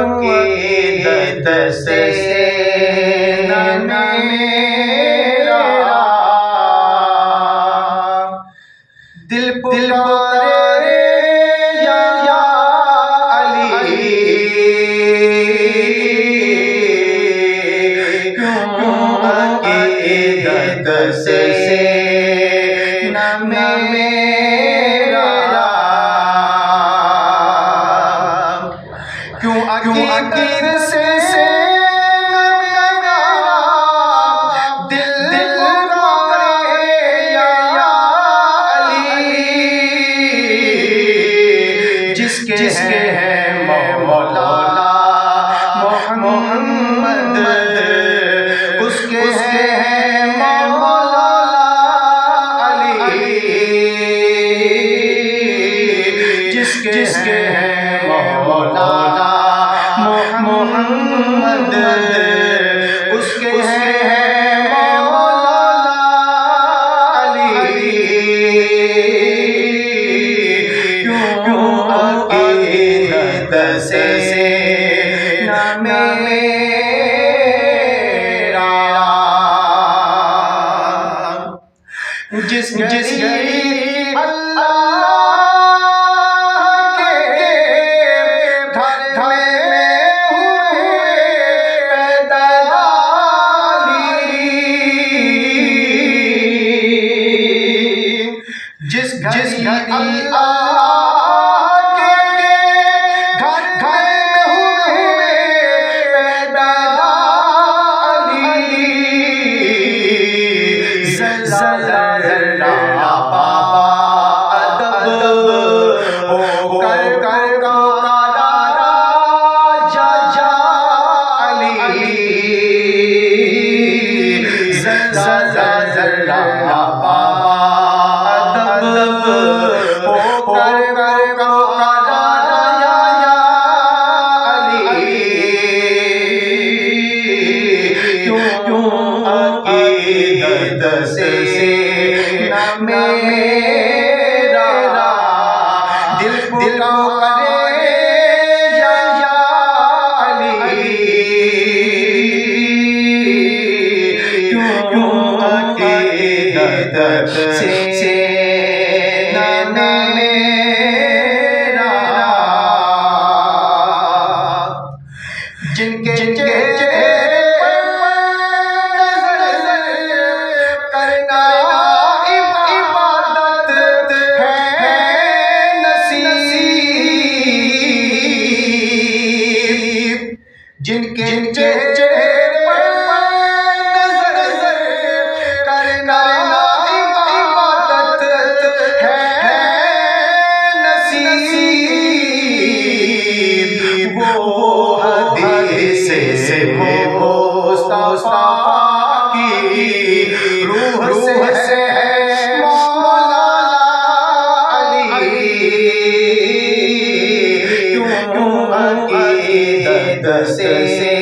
عقیدت سے نہ میرا دل پکارے یا علی، کیوں عقیدت سے نہ میرا، کیوں عقیدت سے جس کے ہیں مولا محمد، اس کے ہیں مولا علی، جس کے ہیں مولا محمد، اس کے ہیں مولا علی، کیوں عقیدت سے نہ میرا، جس گھڑی اللہ کے گھر میں ہوئے پیدا علی، جس گھڑی سے نہ میرا دل پکارے یا علی، کیوں عقیدت سے نہ میرا، جن کے جن کے چہرے پر نظر کرنا عبادت ہے نصیب، وہ حدیث سے مصطفیٰ کی روح سے ہے مولا علی، کیوں عقیدت سے